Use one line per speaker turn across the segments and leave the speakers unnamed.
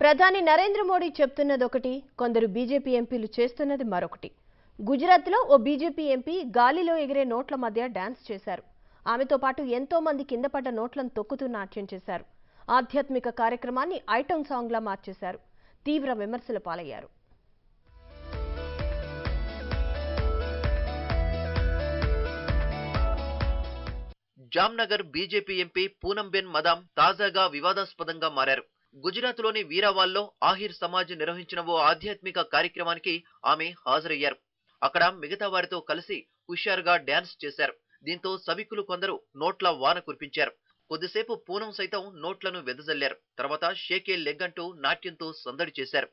ప్రధాని నరేంద్ర మోడీ చెప్తున్నదొకటి, కొందరు బీజేపీ ఎంపీలు చేస్తున్నది మరొకటి. గుజరాత్లో ఓ బీజేపీ ఎంపీ గాలిలో ఎగిరే నోట్ల మధ్య డాన్స్ చేశారు. ఆమెతో పాటు ఎంతో మంది కింద పడ్డ నోట్లను తొక్కుతూ నాట్యం చేశారు. ఆధ్యాత్మిక కార్యక్రమాన్ని ఐటమ్ సాంగ్లా మార్చేశారు. తీవ్ర విమర్శల పాలయ్యారు.
జామ్నగర్ బీజేపీ ఎంపీ పూనంబెన్ మదాం తాజాగా వివాదాస్పదంగా మారారు. గుజరాత్లోని వీరావాల్లో ఆహిర్ సమాజ్ నిర్వహించిన ఓ ఆధ్యాత్మిక కార్యక్రమానికి ఆమె హాజరయ్యారు. అక్కడ మిగతా వారితో కలిసి హుషారుగా డాన్స్ చేశారు. దీంతో సభికులు కొందరు నోట్ల వాన కురిపించారు. కొద్దిసేపు పూనం సైతం నోట్లను వెదజల్లారు. తర్వాత షేకే లెగ్ అంటూ నాట్యంతో సందడి చేశారు.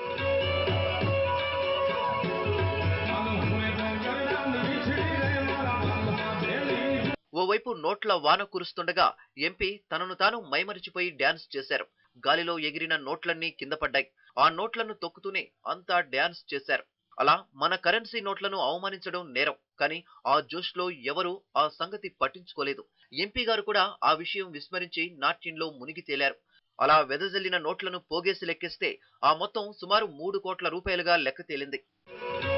ఓవైపు నోట్ల వాన కురుస్తుండగా ఎంపీ తనను తాను మైమరిచిపోయి డాన్స్ చేశారు. గాలిలో ఎగిరిన నోట్లన్నీ కింద పడ్డాయి. ఆ నోట్లను తొక్కుతూనే అంతా డాన్స్ చేశారు. అలా మన కరెన్సీ నోట్లను అవమానించడం నేరం. కానీ ఆ జోష్ లో ఎవరూ ఆ సంగతి పట్టించుకోలేదు. ఎంపీ గారు కూడా ఆ విషయం విస్మరించి నాట్యంలో మునిగి తేలారు. అలా వెదజల్లిన నోట్లను పోగేసి లెక్కిస్తే ఆ మొత్తం సుమారు 3 కోట్ల రూపాయలుగా లెక్క తేలింది.